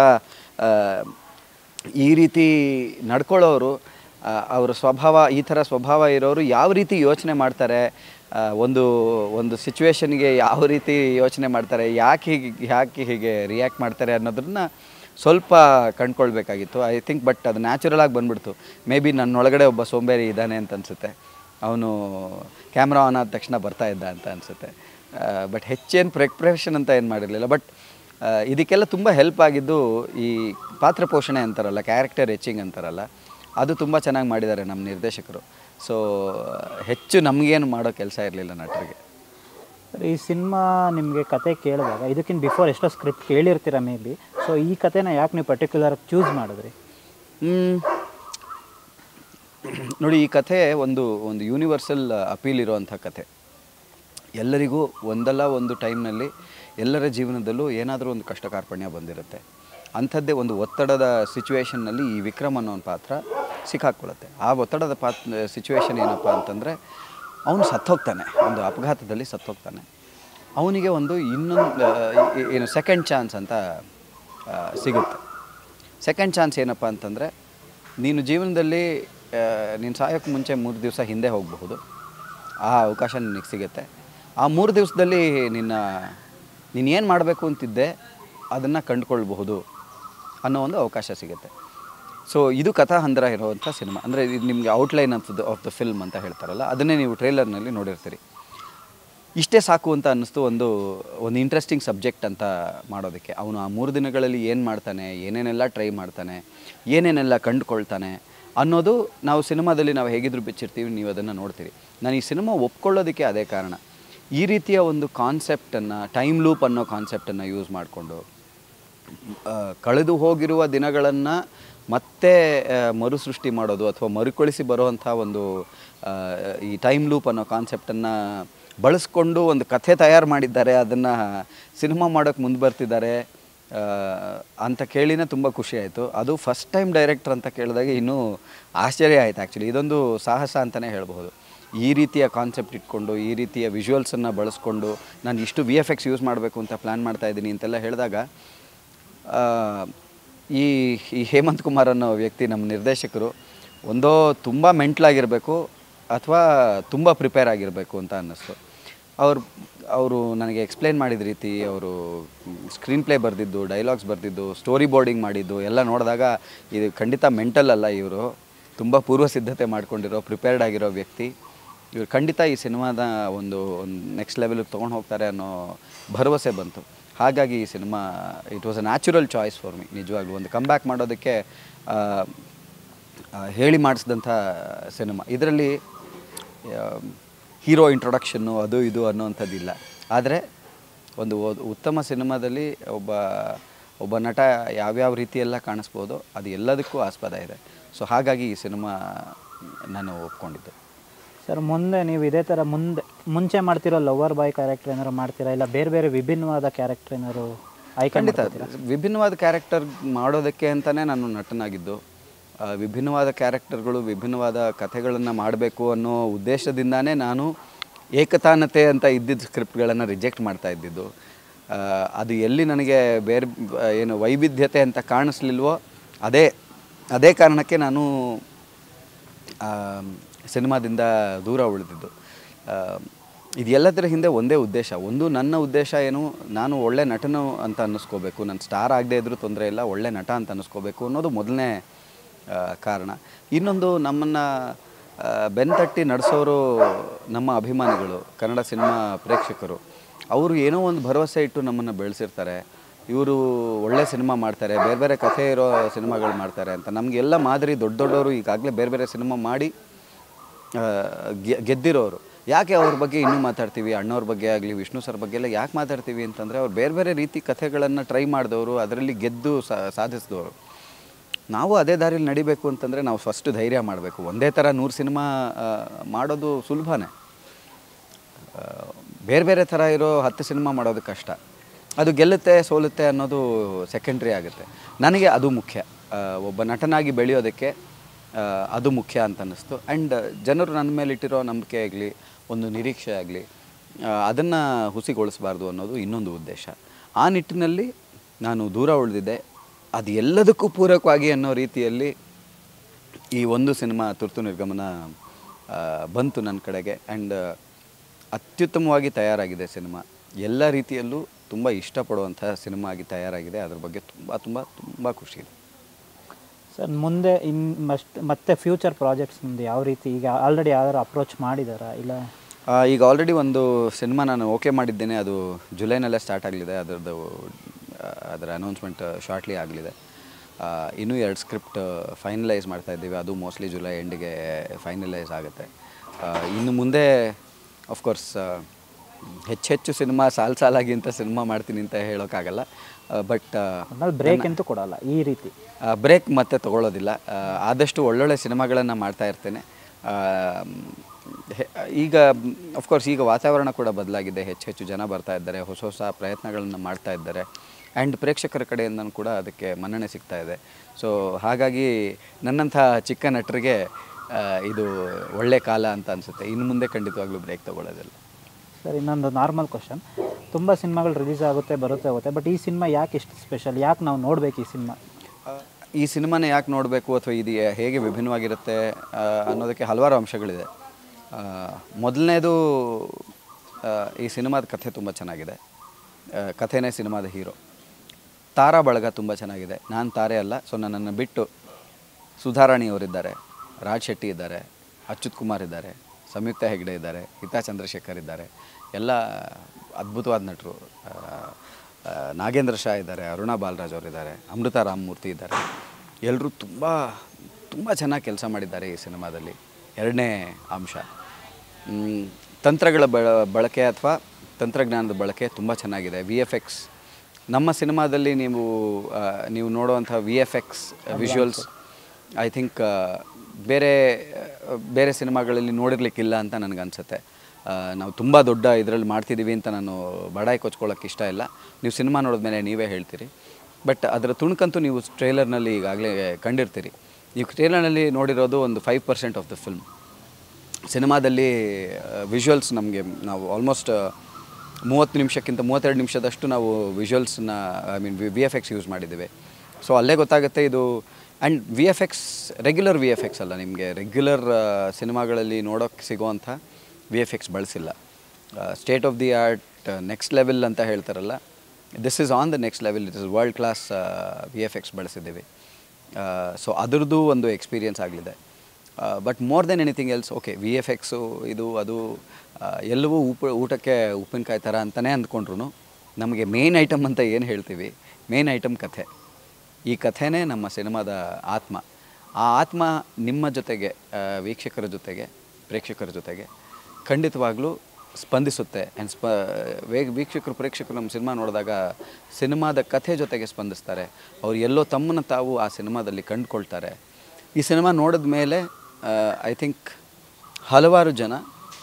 ಈ ರೀತಿ ನಡ್ಕೊಳ್ಳೋರು, ಅವರ ಸ್ವಭಾವ, ಈ ಥರ ಸ್ವಭಾವ ಇರೋರು ಯಾವ ರೀತಿ ಯೋಚನೆ ಮಾಡ್ತಾರೆ, ಒಂದು ಒಂದು ಸಿಚುವೇಶನ್ಗೆ ಯಾವ ರೀತಿ ಯೋಚನೆ ಮಾಡ್ತಾರೆ, ಯಾಕೆ ಹೀಗೆ ಯಾಕೆ ಹೀಗೆ ರಿಯಾಕ್ಟ್ ಮಾಡ್ತಾರೆ ಅನ್ನೋದನ್ನ ಸ್ವಲ್ಪ ಕಂಡ್ಕೊಳ್ಬೇಕಾಗಿತ್ತು. ಐ ಥಿಂಕ್ ಬಟ್ ಅದು ನ್ಯಾಚುರಲ್ ಆಗಿ ಬಂದ್ಬಿಡ್ತು. ಮೇ ಬಿ ನನ್ನೊಳಗಡೆ ಒಬ್ಬ ಸೋಂಬೇರಿ ಇದ್ದಾನೆ ಅಂತ ಅನಿಸುತ್ತೆ. ಅವನು ಕ್ಯಾಮ್ರಾ ಆನ್ ಆದ ತಕ್ಷಣ ಬರ್ತಾ ಇದ್ದ ಅಂತ ಅನಿಸುತ್ತೆ. ಬಟ್ ಹೆಚ್ಚೇನು ಪ್ರಿಪ್ರೇಷನ್ ಅಂತ ಏನು ಮಾಡಿರಲಿಲ್ಲ. ಬಟ್ ಇದಕ್ಕೆಲ್ಲ ತುಂಬ ಹೆಲ್ಪ್ ಆಗಿದ್ದು ಈ ಪಾತ್ರ ಪೋಷಣೆ ಅಂತಾರಲ್ಲ, ಕ್ಯಾರೆಕ್ಟರ್ ಎಚಿಂಗ್ ಅಂತಾರಲ್ಲ, ಅದು ತುಂಬ ಚೆನ್ನಾಗಿ ಮಾಡಿದ್ದಾರೆ ನಮ್ಮ ನಿರ್ದೇಶಕರು. ಸೊ ಹೆಚ್ಚು ನಮಗೇನು ಮಾಡೋ ಕೆಲಸ ಇರಲಿಲ್ಲ ನಟರಿಗೆ. ಈ ಸಿನಿಮಾ ನಿಮಗೆ ಕತೆ ಕೇಳಿದಾಗ ಇದಕ್ಕಿಂತ ಬಿಫೋರ್ ಎಷ್ಟೋ ಸ್ಕ್ರಿಪ್ಟ್ ಕೇಳಿರ್ತೀರ ಮೇ ಬಿ. ಸೊ ಈ ಕತೆನ ಯಾಕೆ ನೀವು ಪರ್ಟಿಕ್ಯುಲರ್ ಚೂಸ್ ಮಾಡಿದ್ರಿ? ನೋಡಿ, ಈ ಕಥೆ ಒಂದು ಒಂದು ಯೂನಿವರ್ಸಲ್ ಅಪೀಲ್ ಇರೋವಂಥ ಕಥೆ. ಎಲ್ಲರಿಗೂ ಒಂದಲ್ಲ ಒಂದು ಟೈಮ್ನಲ್ಲಿ ಎಲ್ಲರ ಜೀವನದಲ್ಲೂ ಏನಾದರೂ ಒಂದು ಕಷ್ಟ ಕಾರ್ಪಣ್ಯ ಬಂದಿರುತ್ತೆ. ಅಂಥದ್ದೇ ಒಂದು ಒತ್ತಡದ ಸಿಚುವೇಷನ್ನಲ್ಲಿ ಈ ವಿಕ್ರಮ್ ಅನ್ನೋ ಒಂದು ಪಾತ್ರ ಸಿಕ್ಕಾಕ್ಕೊಳ್ಳುತ್ತೆ. ಆ ಒತ್ತಡದ ಪಾತ್ರ ಸಿಚುವೇಶನ್ ಏನಪ್ಪ ಅಂತಂದರೆ, ಅವನು ಸತ್ತೋಗ್ತಾನೆ, ಒಂದು ಅಪಘಾತದಲ್ಲಿ ಸತ್ತೋಗ್ತಾನೆ. ಅವನಿಗೆ ಒಂದು ಇನ್ನೊಂದು ಏನು ಸೆಕೆಂಡ್ ಚಾನ್ಸ್ ಅಂತ ಸಿಗುತ್ತೆ. ಸೆಕೆಂಡ್ ಚಾನ್ಸ್ ಏನಪ್ಪ ಅಂತಂದರೆ, ನೀನು ಜೀವನದಲ್ಲಿ ನೀನು ಸಾಯೋಕ್ಕೆ ಮುಂಚೆ ಮೂರು ದಿವಸ ಹಿಂದೆ ಹೋಗಬಹುದು, ಆ ಅವಕಾಶ ನಿನಗೆ ಸಿಗುತ್ತೆ. ಆ ಮೂರು ದಿವಸದಲ್ಲಿ ನಿನ್ನ ನೀನು ಏನು ಮಾಡಬೇಕು ಅಂತಿದ್ದೆ ಅದನ್ನು ಕಂಡುಕೊಳ್ಬಹುದು ಅನ್ನೋ ಒಂದು ಅವಕಾಶ ಸಿಗುತ್ತೆ. ಸೊ ಇದು ಕಥಾ ಹಂದರ ಇರುವಂಥ ಸಿನಿಮಾ. ಅಂದರೆ ಇದು ನಿಮಗೆ ಔಟ್ಲೈನ್ ಅಂತದ್ದು ಆಫ್ ದ ಫಿಲ್ಮ್ ಅಂತ ಹೇಳ್ತಾರಲ್ಲ, ಅದನ್ನೇ ನೀವು ಟ್ರೈಲರ್ನಲ್ಲಿ ನೋಡಿರ್ತೀರಿ. ಇಷ್ಟೇ ಸಾಕು ಅಂತ ಅನ್ನಿಸ್ತು ಒಂದು ಒಂದು ಇಂಟ್ರೆಸ್ಟಿಂಗ್ ಸಬ್ಜೆಕ್ಟ್ ಅಂತ ಮಾಡೋದಕ್ಕೆ. ಅವನು ಆ ಮೂರು ದಿನಗಳಲ್ಲಿ ಏನು ಮಾಡ್ತಾನೆ, ಏನೇನೆಲ್ಲ ಟ್ರೈ ಮಾಡ್ತಾನೆ, ಏನೇನೆಲ್ಲ ಕಂಡುಕೊಳ್ತಾನೆ ಅನ್ನೋದು ನಾವು ಸಿನಿಮಾದಲ್ಲಿ ನಾವು ಹೇಗಿದ್ರು ಬಿಚ್ಚಿರ್ತೀವಿ, ನೀವು ಅದನ್ನು ನೋಡ್ತೀರಿ. ನಾನು ಈ ಸಿನಿಮಾ ಒಪ್ಕೊಳ್ಳೋದಕ್ಕೆ ಅದೇ ಕಾರಣ. ಈ ರೀತಿಯ ಒಂದು ಕಾನ್ಸೆಪ್ಟನ್ನು, ಟೈಮ್ ಲೂಪ್ ಅನ್ನೋ ಕಾನ್ಸೆಪ್ಟನ್ನು ಯೂಸ್ ಮಾಡಿಕೊಂಡು ಕಳೆದು ಹೋಗಿರುವ ದಿನಗಳನ್ನು ಮತ್ತೆ ಮರುಸೃಷ್ಟಿ ಮಾಡೋದು ಅಥವಾ ಮರುಕಳಿಸಿ ಬರುವಂಥ ಒಂದು ಈ ಟೈಮ್ ಲೂಪ್ ಅನ್ನೋ ಕಾನ್ಸೆಪ್ಟನ್ನು ಬಳಸ್ಕೊಂಡು ಒಂದು ಕಥೆ ತಯಾರು ಮಾಡಿದ್ದಾರೆ. ಅದನ್ನು ಸಿನಿಮಾ ಮಾಡೋಕ್ಕೆ ಮುಂದೆ ಬರ್ತಿದ್ದಾರೆ ಅಂತ ಕೇಳಿನೇ ತುಂಬ ಖುಷಿ ಆಯಿತು. ಅದು ಫಸ್ಟ್ ಟೈಮ್ ಡೈರೆಕ್ಟರ್ ಅಂತ ಕೇಳಿದಾಗ ಇನ್ನೂ ಆಶ್ಚರ್ಯ ಆಯಿತು. ಆ್ಯಕ್ಚುಲಿ ಇದೊಂದು ಸಾಹಸ ಅಂತಲೇ ಹೇಳ್ಬೋದು. ಈ ರೀತಿಯ ಕಾನ್ಸೆಪ್ಟ್ ಇಟ್ಕೊಂಡು, ಈ ರೀತಿಯ ವಿಜುವಲ್ಸನ್ನು ಬಳಸ್ಕೊಂಡು ನಾನು ಇಷ್ಟು ವಿ ಎಫ್ ಎಕ್ಸ್ ಯೂಸ್ ಮಾಡಬೇಕು ಅಂತ ಪ್ಲ್ಯಾನ್ ಮಾಡ್ತಾಯಿದ್ದೀನಿ ಅಂತೆಲ್ಲ ಹೇಳಿದಾಗ, ಈ ಈ ಹೇಮಂತ್ ಕುಮಾರ್ ಅನ್ನೋ ವ್ಯಕ್ತಿ ನಮ್ಮ ನಿರ್ದೇಶಕರು ಒಂದೋ ತುಂಬ ಮೆಂಟ್ಲಾಗಿರಬೇಕು ಅಥವಾ ತುಂಬ ಪ್ರಿಪೇರ್ ಆಗಿರಬೇಕು ಅಂತ ಅನ್ನಿಸ್ತು. ಅವರು ಅವರು ನನಗೆ ಎಕ್ಸ್ಪ್ಲೇನ್ ಮಾಡಿದ ರೀತಿ, ಅವರು ಸ್ಕ್ರೀನ್ ಪ್ಲೇ ಬರೆದಿದ್ದು, ಡೈಲಾಗ್ಸ್ ಬರೆದಿದ್ದು, ಸ್ಟೋರಿ ಬೋರ್ಡಿಂಗ್ ಮಾಡಿದ್ದು ಎಲ್ಲ ನೋಡಿದಾಗ ಇದು ಖಂಡಿತ ಮೆಂಟಲ್ ಅಲ್ಲ, ಇವರು ತುಂಬ ಪೂರ್ವ ಸಿದ್ಧತೆ ಮಾಡ್ಕೊಂಡಿರೋ ಪ್ರಿಪೇರ್ಡ್ ಆಗಿರೋ ವ್ಯಕ್ತಿ. ಇವರು ಖಂಡಿತ ಈ ಸಿನಿಮಾದ ಒಂದು ಒಂದು ನೆಕ್ಸ್ಟ್ ಲೆವೆಲಿಗೆ ತೊಗೊಂಡು ಹೋಗ್ತಾರೆ ಅನ್ನೋ ಭರವಸೆ ಬಂತು. ಹಾಗಾಗಿ ಈ cinema it was a natural choice for me. ನಿಜವಾಗ್ಲೂ ಒಂದು ಕಮ್ ಬ್ಯಾಕ್ ಮಾಡೋದಕ್ಕೆ ಹೇಳಿ ಮಾಡಿಸಿದಂಥ ಸಿನಿಮಾ. ಇದರಲ್ಲಿ ಹೀರೋ ಇಂಟ್ರೊಡಕ್ಷನ್ನು ಅದು ಇದು ಅನ್ನೋವಂಥದ್ದಿಲ್ಲ. ಆದರೆ ಒಂದು ಉತ್ತಮ ಸಿನಿಮಾದಲ್ಲಿ ಒಬ್ಬ ಒಬ್ಬ ನಟ ಯಾವ್ಯಾವ ರೀತಿಯೆಲ್ಲ ಕಾಣಿಸ್ಬೋದು, ಅದು ಎಲ್ಲದಕ್ಕೂ ಆಸ್ಪದ ಇದೆ. ಸೊ ಹಾಗಾಗಿ ಈ ಸಿನಿಮಾ ನಾನು ಒಪ್ಕೊಂಡಿದ್ದೆ. ಸರ್, ಮುಂದೆ ನೀವು ಇದೇ ಥರ ಮುಂದೆ ಮುಂಚೆ ಮಾಡ್ತಿರೋ ಲವರ್ ಬಾಯ್ ಕ್ಯಾರೆಕ್ಟರ್ ಏನಾದ್ರು ಮಾಡ್ತೀರಾ, ಇಲ್ಲ ಬೇರೆ ಬೇರೆ ವಿಭಿನ್ನವಾದ ಕ್ಯಾರೆಕ್ಟರ್ ಏನಾದ್ರು ಆಯ್ಕೆ? ಖಂಡಿತ ವಿಭಿನ್ನವಾದ ಕ್ಯಾರೆಕ್ಟರ್ ಮಾಡೋದಕ್ಕೆ ಅಂತಲೇ ನಾನು ನಟನಾಗಿದ್ದು. ವಿಭಿನ್ನವಾದ ಕ್ಯಾರೆಕ್ಟರ್ಗಳು, ವಿಭಿನ್ನವಾದ ಕಥೆಗಳನ್ನು ಮಾಡಬೇಕು ಅನ್ನೋ ಉದ್ದೇಶದಿಂದಾನೇ ನಾನು ಏಕತಾನತೆ ಅಂತ ಇದ್ದಿದ್ದ ಸ್ಕ್ರಿಪ್ಟ್ಗಳನ್ನು ರಿಜೆಕ್ಟ್ ಮಾಡ್ತಾ ಇದ್ದಿದ್ದು. ಅದು ಎಲ್ಲಿ ನನಗೆ ಬೇರೆ ಏನು ವೈವಿಧ್ಯತೆ ಅಂತ ಕಾಣಿಸ್ಲಿಲ್ವೋ ಅದೇ ಅದೇ ಕಾರಣಕ್ಕೆ ನಾನು ಸಿನಿಮಾದಿಂದ ದೂರ ಉಳಿದಿದ್ದು. ಇದೆಲ್ಲದರ ಹಿಂದೆ ಒಂದೇ ಉದ್ದೇಶ. ಒಂದು ನನ್ನ ಉದ್ದೇಶ ಏನು, ನಾನು ಒಳ್ಳೆ ನಟನು ಅಂತ ಅನ್ನಿಸ್ಕೋಬೇಕು, ನನ್ನ ಸ್ಟಾರ್ ಆಗದೇ ಇದ್ರೂ ತೊಂದರೆ ಇಲ್ಲ, ಒಳ್ಳೆ ನಟ ಅಂತ ಅನ್ನಿಸ್ಕೋಬೇಕು ಅನ್ನೋದು ಮೊದಲನೇ ಕಾರಣ. ಇನ್ನೊಂದು, ನಮ್ಮನ್ನು ಬೆನ್ತಟ್ಟಿ ನಡೆಸೋರು ನಮ್ಮ ಅಭಿಮಾನಿಗಳು, ಕನ್ನಡ ಸಿನಿಮಾ ಪ್ರೇಕ್ಷಕರು. ಅವರು ಏನೋ ಒಂದು ಭರವಸೆ ಇಟ್ಟು ನಮ್ಮನ್ನು ಬೆಳೆಸಿರ್ತಾರೆ. ಇವರು ಒಳ್ಳೆ ಸಿನಿಮಾ ಮಾಡ್ತಾರೆ, ಬೇರೆ ಬೇರೆ ಕಥೆ ಇರೋ ಸಿನಿಮಾಗಳು ಮಾಡ್ತಾರೆ ಅಂತ ನಮಗೆಲ್ಲ ಮಾದರಿ ದೊಡ್ಡ ದೊಡ್ಡವರು ಈಗಾಗಲೇ ಬೇರೆ ಬೇರೆ ಸಿನಿಮಾ ಮಾಡಿ ಗೆದ್ದಿರೋರು. ಯಾಕೆ ಅವ್ರ ಬಗ್ಗೆ ಇನ್ನೂ ಮಾತಾಡ್ತೀವಿ, ಅಣ್ಣವ್ರ ಬಗ್ಗೆ ಆಗಲಿ ವಿಷ್ಣು ಸರ್ ಬಗ್ಗೆ ಎಲ್ಲ ಯಾಕೆ ಮಾತಾಡ್ತೀವಿ ಅಂತಂದರೆ ಅವ್ರು ಬೇರೆ ಬೇರೆ ರೀತಿ ಕಥೆಗಳನ್ನು ಟ್ರೈ ಮಾಡಿದವರು, ಅದರಲ್ಲಿ ಗೆದ್ದು ಸಾಧಿಸಿದವರು. ನಾವು ಅದೇ ದಾರಿಲಿ ನಡಿಬೇಕು ಅಂತಂದರೆ ನಾವು ಫಸ್ಟ್ ಧೈರ್ಯ ಮಾಡಬೇಕು. ಒಂದೇ ಥರ ನೂರು ಸಿನಿಮಾ ಮಾಡೋದು ಸುಲಭನೇ, ಬೇರೆ ಬೇರೆ ಥರ ಇರೋ ಹತ್ತು ಸಿನಿಮಾ ಮಾಡೋದು ಕಷ್ಟ. ಅದು ಗೆಲ್ಲುತ್ತೆ ಸೋಲುತ್ತೆ ಅನ್ನೋದು ಸೆಕೆಂಡ್ರಿ ಆಗುತ್ತೆ. ನನಗೆ ಅದು ಮುಖ್ಯ, ಒಬ್ಬ ನಟನಾಗಿ ಬೆಳೆಯೋದಕ್ಕೆ ಅದು ಮುಖ್ಯ ಅಂತ ಅನ್ನಿಸ್ತು. ಆ್ಯಂಡ್ ಜನರು ನನ್ನ ಮೇಲೆ ಇಟ್ಟಿರೋ ನಂಬಿಕೆ ಆಗಲಿ, ಒಂದು ನಿರೀಕ್ಷೆ ಆಗಲಿ, ಅದನ್ನು ಹುಸಿಗೊಳಿಸಬಾರ್ದು ಅನ್ನೋದು ಇನ್ನೊಂದು ಉದ್ದೇಶ. ಆ ನಿಟ್ಟಿನಲ್ಲಿ ನಾನು ದೂರ ಉಳಿದಿದ್ದೆ. ಅದು ಎಲ್ಲದಕ್ಕೂ ಪೂರಕವಾಗಿ ಅನ್ನೋ ರೀತಿಯಲ್ಲಿ ಈ ಒಂದು ಸಿನಿಮಾ ತುರ್ತು ನಿರ್ಗಮನ ಬಂತು ನನ್ನ ಕಡೆಗೆ. ಆ್ಯಂಡ್ ಅತ್ಯುತ್ತಮವಾಗಿ ತಯಾರಾಗಿದೆ ಸಿನಿಮಾ, ಎಲ್ಲ ರೀತಿಯಲ್ಲೂ ತುಂಬ ಇಷ್ಟಪಡುವಂಥ ಸಿನಿಮಾ ಆಗಿ ತಯಾರಾಗಿದೆ. ಅದ್ರ ಬಗ್ಗೆ ತುಂಬ ತುಂಬ ತುಂಬ ಖುಷಿ ಇದೆ ಸರ್. ಮುಂದೆ ಇನ್ನು ಮಸ್ಟ್ ಮತ್ತೆ ಫ್ಯೂಚರ್ ಪ್ರಾಜೆಕ್ಟ್ಸ್ ಮುಂದೆ ಯಾವ ರೀತಿ, ಈಗ ಆಲ್ರೆಡಿ ಯಾವ್ದಾರು ಅಪ್ರೋಚ್ ಮಾಡಿದಾರಾ ಇಲ್ಲ? ಈಗ ಆಲ್ರೆಡಿ ಒಂದು ಸಿನಿಮಾ ನಾನು ಓಕೆ ಮಾಡಿದ್ದೇನೆ, ಅದು ಜುಲೈನಲ್ಲೇ ಸ್ಟಾರ್ಟ್ ಆಗಲಿದೆ. ಅದರದ್ದು ಅದರ ಅನೌನ್ಸ್ಮೆಂಟ್ ಶಾರ್ಟ್ಲಿ ಆಗಲಿದೆ. ಇನ್ನೂ ಎರಡು ಸ್ಕ್ರಿಪ್ಟ್ ಫೈನಲೈಸ್ ಮಾಡ್ತಾಯಿದ್ದೀವಿ, ಅದು ಮೋಸ್ಟ್ಲಿ ಜುಲೈ ಎಂಡಿಗೆ ಫೈನಲೈಸ್ ಆಗುತ್ತೆ. ಇನ್ನು ಮುಂದೆ ಆಫ್ಕೋರ್ಸ್ ಹೆಚ್ಚು ಹೆಚ್ಚು ಸಿನಿಮಾ ಸಾಲು ಸಾಲಾಗಿ ಅಂತ ಸಿನಿಮಾ ಮಾಡ್ತೀನಿ ಅಂತ ಹೇಳೋಕ್ಕಾಗಲ್ಲ. ಬಟ್ ಬ್ರೇಕ್ ಅಂತೂ ಕೊಡಲ್ಲ, ಈ ರೀತಿ ಬ್ರೇಕ್ ಮತ್ತೆ ತೊಗೊಳ್ಳೋದಿಲ್ಲ. ಆದಷ್ಟು ಒಳ್ಳೊಳ್ಳೆ ಸಿನಿಮಾಗಳನ್ನು ಮಾಡ್ತಾ ಇರ್ತೇನೆ. ಈಗ ಆಫ್ಕೋರ್ಸ್ ಈಗ ವಾತಾವರಣ ಕೂಡ ಬದಲಾಗಿದೆ, ಹೆಚ್ಚು ಹೆಚ್ಚು ಜನ ಬರ್ತಾ ಇದ್ದಾರೆ, ಹೊಸ ಹೊಸ ಪ್ರಯತ್ನಗಳನ್ನು ಮಾಡ್ತಾ ಇದ್ದಾರೆ. ಆ್ಯಂಡ್ ಪ್ರೇಕ್ಷಕರ ಕಡೆಯಿಂದ ಕೂಡ ಅದಕ್ಕೆ ಮನ್ನಣೆ ಸಿಗ್ತಾ ಇದೆ. ಸೊ ಹಾಗಾಗಿ ನನ್ನಂಥ ಚಿಕ್ಕ ನಟರಿಗೆ ಇದು ಒಳ್ಳೆ ಕಾಲ ಅಂತ ಅನಿಸುತ್ತೆ. ಇನ್ನು ಮುಂದೆ ಖಂಡಿತವಾಗ್ಲೂ ಬ್ರೇಕ್ ತೊಗೊಳ್ಳೋದಿಲ್ಲ. ಸರ್, ಇನ್ನೊಂದು ನಾರ್ಮಲ್ ಕ್ವಶನ್. ತುಂಬ ಸಿನಿಮಾಗಳು ರಿಲೀಸ್ ಆಗುತ್ತೆ ಬರುತ್ತೆ ಹೋಗುತ್ತೆ, ಬಟ್ ಈ ಸಿನಿಮಾ ಯಾಕೆ ಇಷ್ಟು ಸ್ಪೆಷಲ್? ಯಾಕೆ ನಾವು ನೋಡಬೇಕು ಈ ಸಿನಿಮಾ? ಈ ಸಿನಿಮಾನ ಯಾಕೆ ನೋಡಬೇಕು ಅಥವಾ ಇದು ಹೇಗೆ ವಿಭಿನ್ನವಾಗಿರುತ್ತೆ ಅನ್ನೋದಕ್ಕೆ ಹಲವಾರು ಅಂಶಗಳಿದೆ. ಮೊದಲನೇದು, ಈ ಸಿನಿಮಾದ ಕಥೆ ತುಂಬ ಚೆನ್ನಾಗಿದೆ. ಕಥೆನೇ ಸಿನಿಮಾದ ಹೀರೋ. ತಾರಾ ಬಳಗ ತುಂಬ ಚೆನ್ನಾಗಿದೆ. ನಾನು ತಾರೆ ಅಲ್ಲ, ಸೊ ನನ್ನನ್ನು ಬಿಟ್ಟು ಸುಧಾರಾಣಿಯವರಿದ್ದಾರೆ, ರಾಜ್ ಶೆಟ್ಟಿ ಇದ್ದಾರೆ, ಅಚ್ಯುತ್ ಕುಮಾರ್ ಇದ್ದಾರೆ, ಸಂಯುಕ್ತ ಹೆಗ್ಡೆ ಇದ್ದಾರೆ, ಹಿತಾ ಚಂದ್ರಶೇಖರ್ ಇದ್ದಾರೆ, ಎಲ್ಲ ಅದ್ಭುತವಾದ ನಟರು. ನಾಗೇಂದ್ರ ಶಾ ಇದ್ದಾರೆ, ಅರುಣಾ ಬಾಲರಾಜ್ ಅವರಿದ್ದಾರೆ, ಅಮೃತ ರಾಮಮೂರ್ತಿ ಇದ್ದಾರೆ. ಎಲ್ಲರೂ ತುಂಬ ತುಂಬ ಚೆನ್ನಾಗಿ ಕೆಲಸ ಮಾಡಿದ್ದಾರೆ ಈ ಸಿನಿಮಾದಲ್ಲಿ. ಎರಡನೇ ಅಂಶ, ತಂತ್ರಗಳ ಬಳ ಬಳಕೆ ಅಥವಾ ತಂತ್ರಜ್ಞಾನದ ಬಳಕೆ ತುಂಬ ಚೆನ್ನಾಗಿದೆ. ವಿ ಎಫ್ ಎಕ್ಸ್ ನಮ್ಮ ಸಿನಿಮಾದಲ್ಲಿ ನೀವು ನೀವು ನೋಡುವಂಥ V F X visuals I think ಬೇರೆ ಬೇರೆ ಸಿನಿಮಾಗಳಲ್ಲಿ ನೋಡಿರ್ಲಿಕ್ಕಿಲ್ಲ ಅಂತ ನನಗನ್ಸುತ್ತೆ. ನಾವು ತುಂಬ ದೊಡ್ಡ ಇದರಲ್ಲಿ ಮಾಡ್ತಿದ್ದೀವಿ ಅಂತ ನಾನು ಬಡಾಯಿ ಕೊಚ್ಕೊಳ್ಳೋಕ್ಕೆ ಇಷ್ಟ ಇಲ್ಲ. ನೀವು ಸಿನಿಮಾ ನೋಡಿದ್ಮೇಲೆ ನೀವೇ ಹೇಳ್ತೀರಿ. ಬಟ್ ಅದರ ತುಣುಕಂತೂ ನೀವು ಟ್ರೇಲರ್ನಲ್ಲಿ ಈಗಾಗಲೇ ಕಂಡಿರ್ತೀರಿ. ನೀವು ಟ್ರೇಲರ್ನಲ್ಲಿ ನೋಡಿರೋದು ಒಂದು five percent of the film. ಸಿನಿಮಾದಲ್ಲಿ ವಿಜುವಲ್ಸ್ ನಮಗೆ ನಾವು ಆಲ್ಮೋಸ್ಟ್ ಮೂವತ್ತು ನಿಮಿಷಕ್ಕಿಂತ ಮೂವತ್ತೆರಡು ನಿಮಿಷದಷ್ಟು ನಾವು ವಿಜುವಲ್ಸ್ನ I mean V F X use ಮಾಡಿದ್ದೀವಿ. ಸೊ ಅಲ್ಲೇ ಗೊತ್ತಾಗುತ್ತೆ ಇದು. And V F X regular V F X ಅಲ್ಲ, ನಿಮಗೆ ರೆಗ್ಯುಲರ್ ಸಿನಿಮಾಗಳಲ್ಲಿ ನೋಡೋಕ್ಕೆ ಸಿಗೋವಂಥ ವಿ ಎಫ್ ಎಕ್ಸ್ ಬಳಸಿಲ್ಲ. State of the art, next level ಅಂತ ಹೇಳ್ತಾರಲ್ಲ, this is on the next level. It is world class V F X ಬಳಸಿದ್ದೀವಿ. So ಅದರದ್ದು ಒಂದು ಎಕ್ಸ್ಪೀರಿಯನ್ಸ್ ಆಗಲಿದೆ. But more than anything else, okay V F X ಇದು ಅದು ಎಲ್ಲವೂ ಉಪ ಊಟಕ್ಕೆ ಉಪ್ಪಿನಕಾಯಿ ಥರ ಅಂತಲೇ ಅಂದ್ಕೊಂಡ್ರು ನಮಗೆ ಮೇನ್ ಐಟಮ್ ಅಂತ ಏನು ಹೇಳ್ತೀವಿ, ಮೇನ್ ಐಟಮ್ ಕಥೆ. ಈ ಕಥೆನೇ ನಮ್ಮ ಸಿನಿಮಾದ ಆತ್ಮ. ಆ ಆತ್ಮ ನಿಮ್ಮ ಜೊತೆಗೆ, ವೀಕ್ಷಕರ ಜೊತೆಗೆ, ಪ್ರೇಕ್ಷಕರ ಜೊತೆಗೆ ಖಂಡಿತವಾಗ್ಲೂ ಸ್ಪಂದಿಸುತ್ತೆ. ಆ್ಯಂಡ್ ಸ್ಪ ವೇಗ ವೀಕ್ಷಕರು ಪ್ರೇಕ್ಷಕರು ನಮ್ಮ ಸಿನಿಮಾ ನೋಡಿದಾಗ ಸಿನಿಮಾದ ಕಥೆ ಜೊತೆಗೆ ಸ್ಪಂದಿಸ್ತಾರೆ. ಅವ್ರು ಎಲ್ಲೋ ತಮ್ಮನ್ನು ತಾವು ಆ ಸಿನಿಮಾದಲ್ಲಿ ಕಂಡುಕೊಳ್ತಾರೆ. ಈ ಸಿನಿಮಾ ನೋಡಿದ ಮೇಲೆ ಐ ಥಿಂಕ್ ಹಲವಾರು ಜನ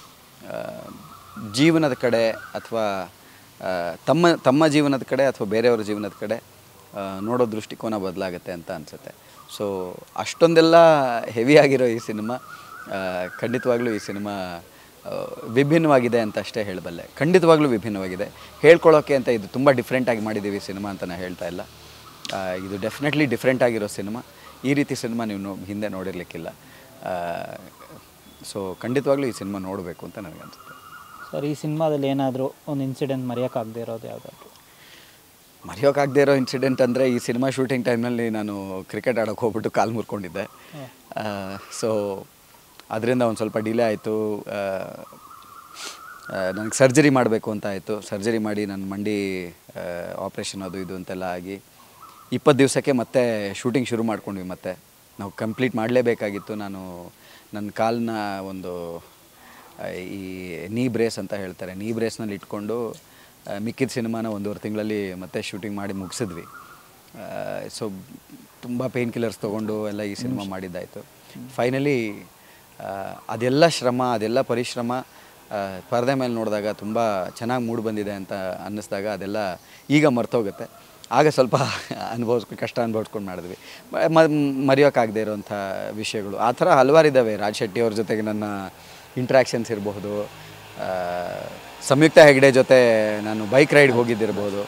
ಜೀವನದ ಕಡೆ ಅಥವಾ ತಮ್ಮ ತಮ್ಮ ಜೀವನದ ಕಡೆ ಅಥವಾ ಬೇರೆಯವರ ಜೀವನದ ಕಡೆ ನೋಡೋ ದೃಷ್ಟಿಕೋನ ಬದಲಾಗುತ್ತೆ ಅಂತ ಅನಿಸುತ್ತೆ. ಸೊ ಅಷ್ಟೊಂದೆಲ್ಲ ಹೆವಿಯಾಗಿರೋ ಈ ಸಿನಿಮಾ ಖಂಡಿತವಾಗ್ಲೂ ಈ ಸಿನಿಮಾ ವಿಭಿನ್ನವಾಗಿದೆ ಅಂತ ಅಷ್ಟೇ ಹೇಳಬಲ್ಲೆ. ಖಂಡಿತವಾಗ್ಲೂ ವಿಭಿನ್ನವಾಗಿದೆ. ಹೇಳ್ಕೊಳ್ಳೋಕ್ಕೆ ಅಂತ ಇದು ತುಂಬ ಡಿಫ್ರೆಂಟಾಗಿ ಮಾಡಿದ್ದೀವಿ ಸಿನಿಮಾ ಅಂತ ನಾನು ಹೇಳ್ತಾ ಇಲ್ಲ. ಇದು ಡೆಫಿನೆಟ್ಲಿ ಡಿಫ್ರೆಂಟ್ ಆಗಿರೋ ಸಿನಿಮಾ. ಈ ರೀತಿ ಸಿನಿಮಾ ನೀವು ನೋ ಹಿಂದೆ ನೋಡಿರಲಿಕ್ಕಿಲ್ಲ. ಸೊ ಖಂಡಿತವಾಗ್ಲೂ ಈ ಸಿನಿಮಾ ನೋಡಬೇಕು ಅಂತ ನನಗನ್ಸುತ್ತೆ. ಸರ್, ಈ ಸಿನಿಮಾದಲ್ಲಿ ಏನಾದರೂ ಒಂದು ಇನ್ಸಿಡೆಂಟ್ ಮರೆಯೋಕ್ಕಾಗದೇ ಇರೋದು ಯಾವುದಾದ್ರು? ಮರೆಯೋಕ್ಕಾಗದೇ ಇರೋ ಇನ್ಸಿಡೆಂಟ್ ಅಂದರೆ, ಈ ಸಿನಿಮಾ ಶೂಟಿಂಗ್ ಟೈಮ್ನಲ್ಲಿ ನಾನು ಕ್ರಿಕೆಟ್ ಆಡೋಕ್ಕೆ ಹೋಗ್ಬಿಟ್ಟು ಕಾಲು ಮುರ್ಕೊಂಡಿದ್ದೆ. ಸೊ ಅದರಿಂದ ಒಂದು ಸ್ವಲ್ಪ ಡಿಲೇ ಆಯಿತು. ನನಗೆ ಸರ್ಜರಿ ಮಾಡಬೇಕು ಅಂತ ಆಯಿತು. ಸರ್ಜರಿ ಮಾಡಿ ನನ್ನ ಮಂಡಿ ಆಪ್ರೇಷನ್ ಅದು ಇದು ಅಂತೆಲ್ಲ ಆಗಿ ಇಪ್ಪತ್ತು ದಿವಸಕ್ಕೆ ಮತ್ತೆ ಶೂಟಿಂಗ್ ಶುರು ಮಾಡ್ಕೊಂಡ್ವಿ. ಮತ್ತೆ ನಾವು ಕಂಪ್ಲೀಟ್ ಮಾಡಲೇಬೇಕಾಗಿತ್ತು. ನಾನು ನನ್ನ ಕಾಲನ್ನ ಒಂದು ಈ ನೀ ಬ್ರೇಸ್ ಅಂತ ಹೇಳ್ತಾರೆ, ನೀ ಬ್ರೇಸ್ನಲ್ಲಿ ಇಟ್ಕೊಂಡು ಮಿಕ್ಕಿದ ಸಿನಿಮಾನ ಒಂದೂವರೆ ತಿಂಗಳಲ್ಲಿ ಮತ್ತೆ ಶೂಟಿಂಗ್ ಮಾಡಿ ಮುಗಿಸಿದ್ವಿ. ಸೊ ತುಂಬ ಪೇನ್ ಕಿಲ್ಲರ್ಸ್ ತೊಗೊಂಡು ಎಲ್ಲ ಈ ಸಿನಿಮಾ ಮಾಡಿದ್ದಾಯಿತು. ಫೈನಲಿ ಅದೆಲ್ಲ ಶ್ರಮ, ಅದೆಲ್ಲ ಪರಿಶ್ರಮ ಪರದೆ ಮೇಲೆ ನೋಡಿದಾಗ ತುಂಬ ಚೆನ್ನಾಗಿ ಮೂಡಿ ಬಂದಿದೆ ಅಂತ ಅನ್ನಿಸ್ದಾಗ ಅದೆಲ್ಲ ಈಗ ಮರ್ತೋಗುತ್ತೆ. ಆಗ ಸ್ವಲ್ಪ ಅನುಭವಿಸ್ಕೊಂಡು ಕಷ್ಟ ಅನುಭವಿಸ್ಕೊಂಡು ಮಾಡಿದ್ವಿ. ಮ ಮರೆಯೋಕ್ಕಾಗದೇ ಇರೋವಂಥ ವಿಷಯಗಳು ಆ ಥರ ಹಲವಾರು ಇದ್ದಾವೆ. ರಾಜ್ ಶೆಟ್ಟಿ ಅವ್ರ ಜೊತೆಗೆ ನನ್ನ ಇಂಟ್ರ್ಯಾಕ್ಷನ್ಸ್ ಇರಬಹುದು, ಸಂಯುಕ್ತ ಹೆಗ್ಡೆ ಜೊತೆ ನಾನು ಬೈಕ್ ರೈಡ್ಗೆ ಹೋಗಿದ್ದಿರ್ಬೋದು.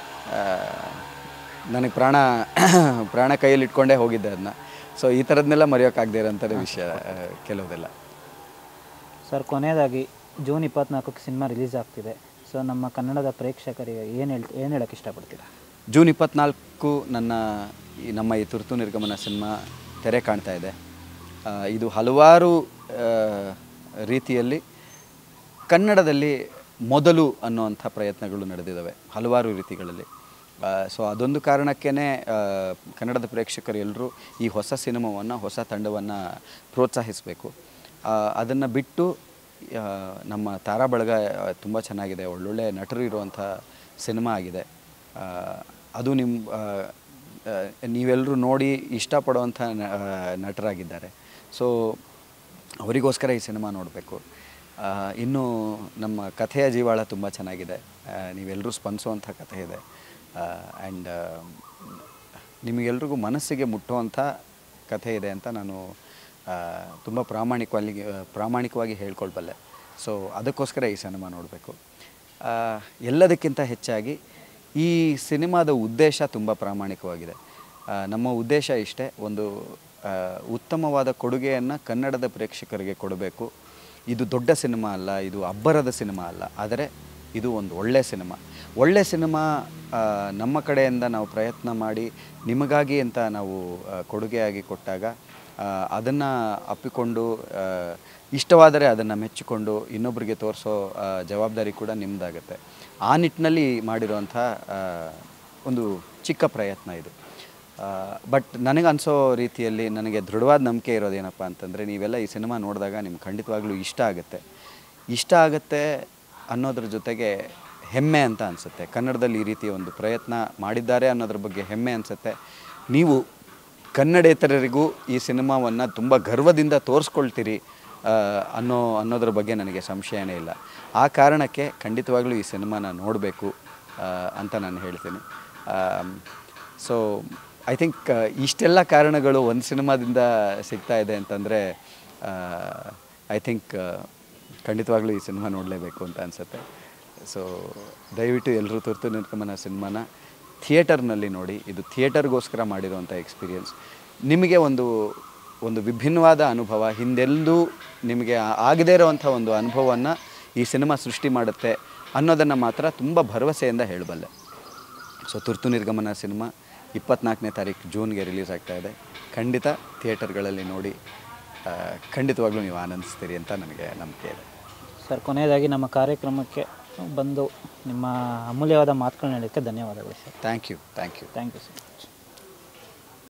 ನನಗೆ ಪ್ರಾಣ ಪ್ರಾಣ ಕೈಯಲ್ಲಿ ಇಟ್ಕೊಂಡೇ ಹೋಗಿದ್ದೆ ಅದನ್ನ. ಸೊ ಈ ಥರದನ್ನೆಲ್ಲ ಮರೆಯೋಕ್ಕಾಗದೇ ಇರೋಂಥ ವಿಷಯ ಕೆಲವುದೆಲ್ಲ. ಸರ್, ಕೊನೆಯದಾಗಿ ಜೂನ್ ಇಪ್ಪತ್ತ್ನಾಲ್ಕಕ್ಕೆ ಸಿನಿಮಾ ರಿಲೀಸ್ ಆಗ್ತಿದೆ. ಸೊ ನಮ್ಮ ಕನ್ನಡದ ಪ್ರೇಕ್ಷಕರಿಗೆ ಏನು ಹೇಳ್ ಏನು ಹೇಳೋಕ್ಕೆ ಇಷ್ಟಪಡ್ತೀರಾ? ಜೂನ್ ಇಪ್ಪತ್ತ್ನಾಲ್ಕು ನನ್ನ ಈ ನಮ್ಮ ಈ ತುರ್ತು ನಿರ್ಗಮನ ಸಿನಿಮಾ ತೆರೆ ಕಾಣ್ತಾ ಇದೆ. ಇದು ಹಲವಾರು ರೀತಿಯಲ್ಲಿ ಕನ್ನಡದಲ್ಲಿ ಮೊದಲು ಅನ್ನೋವಂಥ ಪ್ರಯತ್ನಗಳು ನಡೆದಿದ್ದಾವೆ ಹಲವಾರು ರೀತಿಗಳಲ್ಲಿ. ಸೊ ಅದೊಂದು ಕಾರಣಕ್ಕೇ ಕನ್ನಡದ ಪ್ರೇಕ್ಷಕರು ಎಲ್ಲರೂ ಈ ಹೊಸ ಸಿನಿಮಾವನ್ನು, ಹೊಸ ತಂಡವನ್ನು ಪ್ರೋತ್ಸಾಹಿಸಬೇಕು. ಅದನ್ನು ಬಿಟ್ಟು ನಮ್ಮ ತಾರಾ ಬಳಗ ತುಂಬ ಚೆನ್ನಾಗಿದೆ, ಒಳ್ಳೊಳ್ಳೆ ನಟರು ಇರುವಂಥ ಸಿನಿಮಾ ಆಗಿದೆ. ಅದು ನಿಮ್ಮ ನೀವೆಲ್ಲರೂ ನೋಡಿ ಇಷ್ಟಪಡುವಂಥ ನಟರಾಗಿದ್ದಾರೆ. ಸೊ ಅವರಿಗೋಸ್ಕರ ಈ ಸಿನಿಮಾ ನೋಡಬೇಕು. ಇನ್ನು ನಮ್ಮ ಕಥೆಯ ಜೀವಾಳ ತುಂಬ ಚೆನ್ನಾಗಿದೆ, ನೀವೆಲ್ಲರೂ ಸ್ಪಂದಿಸುವಂಥ ಕಥೆ ಇದೆ. ಆ್ಯಂಡ್ ನಿಮಗೆಲ್ರಿಗೂ ಮನಸ್ಸಿಗೆ ಮುಟ್ಟುವಂಥ ಕಥೆ ಇದೆ ಅಂತ ನಾನು ತುಂಬ ಪ್ರಾಮಾಣಿಕವಾಗಿ ಪ್ರಾಮಾಣಿಕವಾಗಿ ಹೇಳ್ಕೊಳ್ಬಲ್ಲೆ. ಸೊ ಅದಕ್ಕೋಸ್ಕರ ಈ ಸಿನಿಮಾ ನೋಡಬೇಕು. ಎಲ್ಲದಕ್ಕಿಂತ ಹೆಚ್ಚಾಗಿ ಈ ಸಿನಿಮಾದ ಉದ್ದೇಶ ತುಂಬ ಪ್ರಾಮಾಣಿಕವಾಗಿದೆ. ನಮ್ಮ ಉದ್ದೇಶ ಇಷ್ಟೇ, ಒಂದು ಉತ್ತಮವಾದ ಕೊಡುಗೆಯನ್ನು ಕನ್ನಡದ ಪ್ರೇಕ್ಷಕರಿಗೆ ಕೊಡಬೇಕು. ಇದು ದೊಡ್ಡ ಸಿನಿಮಾ ಅಲ್ಲ, ಇದು ಅಬ್ಬರದ ಸಿನಿಮಾ ಅಲ್ಲ, ಆದರೆ ಇದು ಒಂದು ಒಳ್ಳೆಯ ಸಿನಿಮಾ. ಒಳ್ಳೆಯ ಸಿನಿಮಾ ನಮ್ಮ ಕಡೆಯಿಂದ ನಾವು ಪ್ರಯತ್ನ ಮಾಡಿ ನಿಮಗಾಗಿ ಅಂತ ನಾವು ಕೊಡುಗೆಯಾಗಿ ಕೊಟ್ಟಾಗ ಅದನ್ನು ಅಪ್ಪಿಕೊಂಡು ಇಷ್ಟವಾದರೆ ಅದನ್ನು ಮೆಚ್ಚಿಕೊಂಡು ಇನ್ನೊಬ್ಬರಿಗೆ ತೋರಿಸೋ ಜವಾಬ್ದಾರಿ ಕೂಡ ನಿಮ್ಮದಾಗುತ್ತೆ. ಆ ನಿಟ್ಟಿನಲ್ಲಿ ಮಾಡಿರುವಂಥ ಒಂದು ಚಿಕ್ಕ ಪ್ರಯತ್ನ ಇದು. ಬಟ್ ನನಗೆ ಅನಿಸೋ ರೀತಿಯಲ್ಲಿ ನನಗೆ ದೃಢವಾದ ನಂಬಿಕೆ ಇರೋದೇನಪ್ಪ ಅಂತಂದರೆ, ನೀವೆಲ್ಲ ಈ ಸಿನಿಮಾ ನೋಡಿದಾಗ ನಿಮ್ಗೆ ಖಂಡಿತವಾಗ್ಲೂ ಇಷ್ಟ ಆಗುತ್ತೆ. ಇಷ್ಟ ಆಗುತ್ತೆ ಅನ್ನೋದ್ರ ಜೊತೆಗೆ ಹೆಮ್ಮೆ ಅಂತ ಅನಿಸುತ್ತೆ. ಕನ್ನಡದಲ್ಲಿ ಈ ರೀತಿಯ ಒಂದು ಪ್ರಯತ್ನ ಮಾಡಿದ್ದಾರೆ ಅನ್ನೋದ್ರ ಬಗ್ಗೆ ಹೆಮ್ಮೆ ಅನಿಸುತ್ತೆ. ನೀವು ಕನ್ನಡೇತರರಿಗೂ ಈ ಸಿನಿಮಾವನ್ನು ತುಂಬ ಗರ್ವದಿಂದ ತೋರಿಸ್ಕೊಳ್ತೀರಿ ಅನ್ನೋ ಅನ್ನೋದ್ರ ಬಗ್ಗೆ ನನಗೆ ಸಂಶಯನೇ ಇಲ್ಲ. ಆ ಕಾರಣಕ್ಕೆ ಖಂಡಿತವಾಗ್ಲೂ ಈ ಸಿನಿಮಾನ ನೋಡಬೇಕು ಅಂತ ನಾನು ಹೇಳ್ತೀನಿ. ಸೊ ಐ ಥಿಂಕ್ ಇಷ್ಟೆಲ್ಲ ಕಾರಣಗಳು ಒಂದು ಸಿನಿಮಾದಿಂದ ಸಿಗ್ತಾ ಇದೆ ಅಂತಂದರೆ ಐ ಥಿಂಕ್ ಖಂಡಿತವಾಗ್ಲೂ ಈ ಸಿನಿಮಾ ನೋಡಲೇಬೇಕು ಅಂತ ಅನಿಸುತ್ತೆ. ಸೊ ದಯವಿಟ್ಟು ಎಲ್ಲರೂ ತುರ್ತು ನಿರ್ಗಮನ ಸಿನಿಮಾನ ಥಿಯೇಟರ್ನಲ್ಲಿ ನೋಡಿ. ಇದು ಥಿಯೇಟರ್ಗೋಸ್ಕರ ಮಾಡಿರುವಂಥ ಎಕ್ಸ್ಪೀರಿಯನ್ಸ್. ನಿಮಗೆ ಒಂದು ಒಂದು ವಿಭಿನ್ನವಾದ ಅನುಭವ, ಹಿಂದೆಲ್ಲೂ ನಿಮಗೆ ಆಗದೇ ಇರೋವಂಥ ಒಂದು ಅನುಭವವನ್ನು ಈ ಸಿನಿಮಾ ಸೃಷ್ಟಿ ಮಾಡುತ್ತೆ ಅನ್ನೋದನ್ನು ಮಾತ್ರ ತುಂಬ ಭರವಸೆಯಿಂದ ಹೇಳಬಲ್ಲೆ. ಸೊ ತುರ್ತು ನಿರ್ಗಮನ ಸಿನಿಮಾ ಇಪ್ಪತ್ತ್ನಾಲ್ಕನೇ ತಾರೀಕು ಜೂನ್ಗೆ ರಿಲೀಸ್ ಆಗ್ತಾಯಿದೆ. ಖಂಡಿತ ಥಿಯೇಟರ್ಗಳಲ್ಲಿ ನೋಡಿ, ಖಂಡಿತವಾಗ್ಲೂ ನೀವು ಆನಂದಿಸ್ತೀರಿ ಅಂತ ನನಗೆ ನಂಬಿಕೆ ಇದೆ. ಸರ್, ಕೊನೆಯದಾಗಿ ನಮ್ಮ ಕಾರ್ಯಕ್ರಮಕ್ಕೆ ಬಂದು ನಿಮ್ಮ ಅಮೂಲ್ಯವಾದ ಮಾತುಗಳನ್ನ ಹೇಳೋಕ್ಕೆ ಧನ್ಯವಾದಗಳು sir. Thank you thank you thank you sir.